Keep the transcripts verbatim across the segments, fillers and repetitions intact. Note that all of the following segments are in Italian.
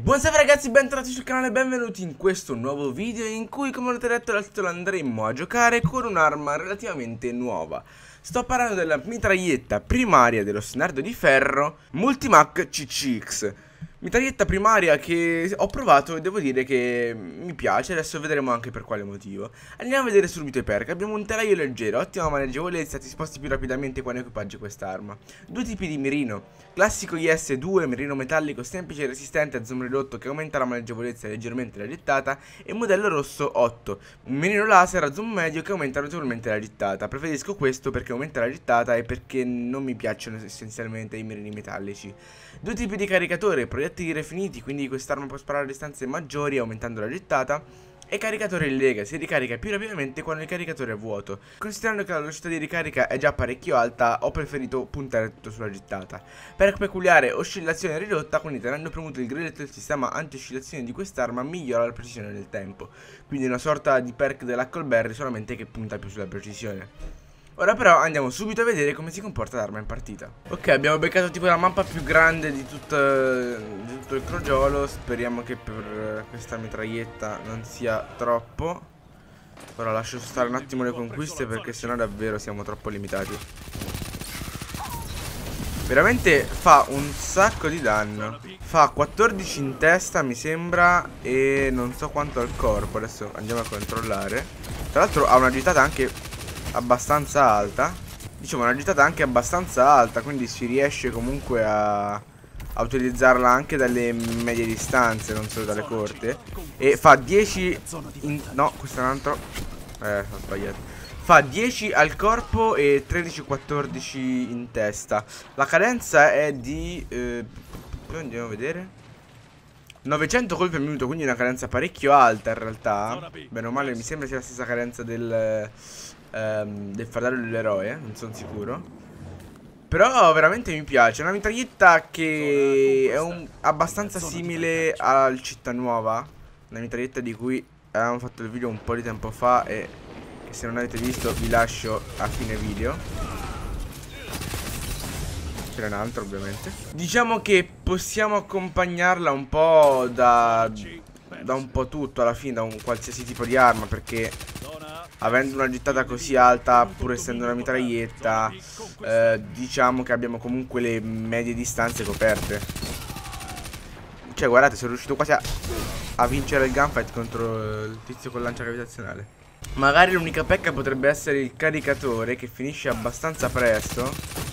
Buonasera ragazzi, bentornati sul canale, benvenuti in questo nuovo video in cui, come avete letto dal titolo, andremo a giocare con un'arma relativamente nuova. Sto parlando della mitraglietta primaria dello Snardo di Ferro Multimac C C X. Mitraglietta primaria che ho provato e devo dire che mi piace, adesso vedremo anche per quale motivo. Andiamo a vedere subito i perk. Abbiamo un telaio leggero, ottima maneggevolezza, ti sposti più rapidamente quando equipaggi quest'arma. Due tipi di mirino, classico I S due, mirino metallico semplice e resistente a zoom ridotto che aumenta la maneggevolezza e leggermente la gittata, e modello rosso otto, un mirino laser a zoom medio che aumenta notevolmente la gittata. Preferisco questo perché aumenta la gittata e perché non mi piacciono essenzialmente i mirini metallici. Due tipi di caricatore, proiettili rifiniti, quindi quest'arma può sparare a distanze maggiori aumentando la gittata, e caricatore in lega, si ricarica più rapidamente quando il caricatore è vuoto. Considerando che la velocità di ricarica è già parecchio alta, ho preferito puntare tutto sulla gittata. Perk peculiare, oscillazione ridotta, quindi tenendo premuto il grilletto del sistema anti-oscillazione di quest'arma migliora la precisione nel tempo. Quindi una sorta di perk dell'Huckleberry, solamente che punta più sulla precisione. Ora però andiamo subito a vedere come si comporta l'arma in partita. Ok, abbiamo beccato tipo la mappa più grande di tutto, di tutto il crogiolo. Speriamo che per questa mitraglietta non sia troppo. Ora lascio stare un attimo le conquiste perché sennò davvero siamo troppo limitati. Veramente fa un sacco di danno. Fa quattordici in testa mi sembra, e non so quanto al corpo. Adesso andiamo a controllare. Tra l'altro ha una gittata anche abbastanza alta. Diciamo una gittata anche abbastanza alta, quindi si riesce comunque a, a utilizzarla anche dalle medie distanze, non solo dalle corte. E fa dieci in, no, questo è un altro. Eh, ho sbagliato. Fa dieci al corpo e tredici quattordici in testa. La cadenza è di eh, andiamo a vedere, novecento colpi al minuto, quindi una cadenza parecchio alta in realtà. Bene o male mi sembra sia la stessa cadenza del Um, del fratello dell'eroe, non sono sicuro. Però veramente mi piace. È una mitraglietta che è un, abbastanza simile al Città Nuova, una mitraglietta di cui avevamo fatto il video un po' di tempo fa e che se non avete visto vi lascio a fine video. C'era un altro ovviamente. Diciamo che possiamo accompagnarla un po' da, da un po' tutto alla fine, da un qualsiasi tipo di arma, perché avendo una gittata così alta, pur essendo una mitraglietta, eh, diciamo che abbiamo comunque le medie distanze coperte. Cioè guardate, sono riuscito quasi a, a vincere il gunfight contro il tizio con lancia gravitazionale. Magari l'unica pecca potrebbe essere il caricatore, che finisce abbastanza presto,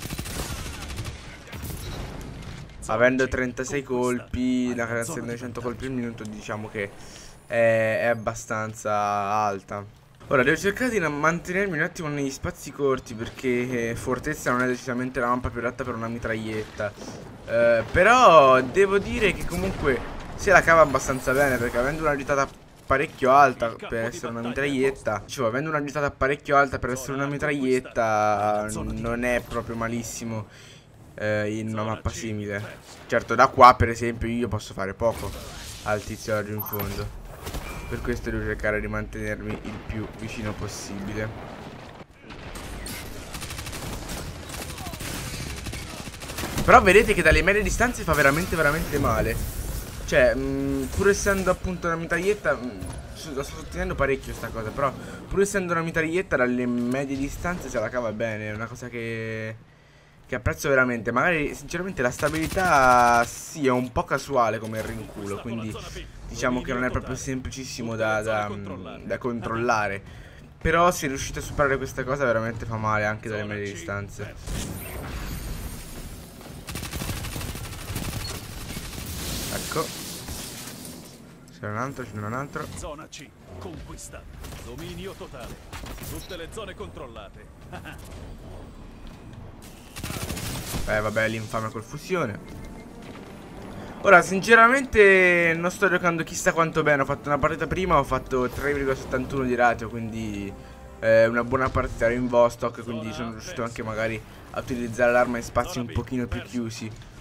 avendo trentasei colpi, la cadenza di novecento colpi al minuto. Diciamo che è, è abbastanza alta. Ora devo cercare di mantenermi un attimo negli spazi corti, perché eh, fortezza non è decisamente la mappa più adatta per una mitraglietta. eh, Però devo dire che comunque se la cava abbastanza bene, perché avendo una gittata parecchio alta per essere una mitraglietta, dicevo, avendo una gittata parecchio alta per essere una mitraglietta, non è proprio malissimo eh, in una mappa simile. Certo, da qua per esempio io posso fare poco al tizio laggiù in fondo. Per questo devo cercare di mantenermi il più vicino possibile. Però vedete che dalle medie distanze fa veramente veramente male. Cioè, mh, pur essendo appunto una mitraglietta, mh, lo sto sottolineando parecchio sta cosa, però pur essendo una mitraglietta dalle medie distanze se la cava bene. È una cosa che, che apprezzo veramente. Magari sinceramente la stabilità sì è un po' casuale come il rinculo, quindi diciamo che non è proprio semplicissimo da, da, da controllare. Però se riuscite a superare questa cosa veramente fa male anche dalle medie distanze. Ecco, c'è un altro, c'è un altro. Zona C, conquista. Dominio totale. Tutte le zone controllate. Eh vabbè, l'infame col fusione. Ora sinceramente non sto giocando chissà quanto bene. Ho fatto una partita prima, ho fatto tre virgola settantuno di ratio, quindi eh, una buona partita. Ero in Vostok, quindi sono riuscito anche magari a utilizzare l'arma in spazi un pochino più chiusi.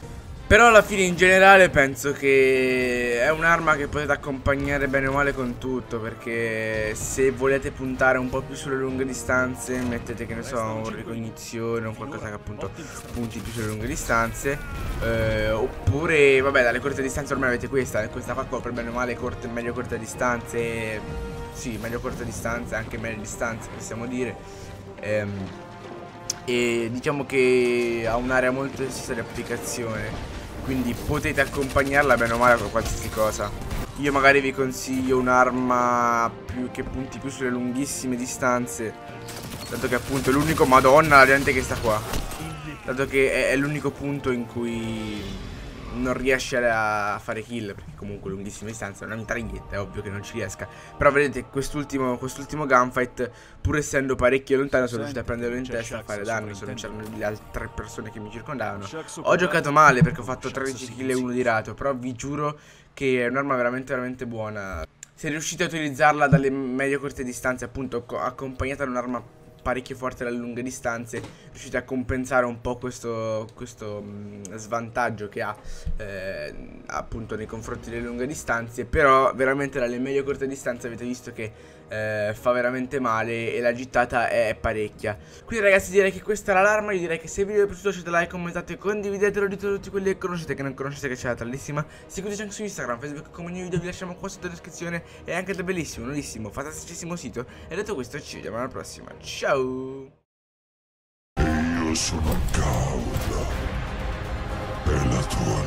Però alla fine in generale penso che è un'arma che potete accompagnare bene o male con tutto, perché se volete puntare un po' più sulle lunghe distanze mettete, che ne so, un ricognizione o qualcosa che appunto punti più sulle lunghe distanze, eh, oppure vabbè, dalle corte distanze ormai avete questa, questa qua copre bene o male corte, meglio corte distanze, sì, meglio corte distanze, anche meglio distanze possiamo dire. ehm, E diciamo che ha un'area molto estesa di applicazione, quindi potete accompagnarla bene o male con qualsiasi cosa. Io magari vi consiglio un'arma più che punti più sulle lunghissime distanze, dato che appunto è l'unico, madonna la gente che sta qua, dato che è, è l'unico punto in cui non riesce a fare kill, perché comunque lunghissime distanze è una mitraglietta, è ovvio che non ci riesca. Però vedete quest'ultimo quest'ultimo gunfight, pur essendo parecchio lontano, sono riuscito a prenderlo in testa e a fare danni, se non c'erano le altre persone che mi circondavano. Ho giocato male perché ho fatto tredici kill e uno di rato, però vi giuro che è un'arma veramente veramente buona. Se riuscite a utilizzarla dalle medio corte distanze, appunto accompagnata da un'arma parecchio forte dalle lunghe distanze, riuscite a compensare un po' questo, questo mh, svantaggio che ha eh, appunto nei confronti delle lunghe distanze. Però veramente dalle medio corte distanze avete visto che eh, fa veramente male e la gittata è, è parecchia. Quindi ragazzi, direi che questa era l'arma. Io direi che se il video vi è piaciuto lasciate like, commentate, condividetelo, dite tutti quelli che conoscete, che non conoscete, che c'è la tallissima. Seguiteci anche su Instagram, Facebook, come ogni video vi lasciamo qua sotto in descrizione. E anche del bellissimo, nuovissimo, fantasticissimo sito. E detto questo ci vediamo alla prossima. Ciao. Io sono Gaul, è la tua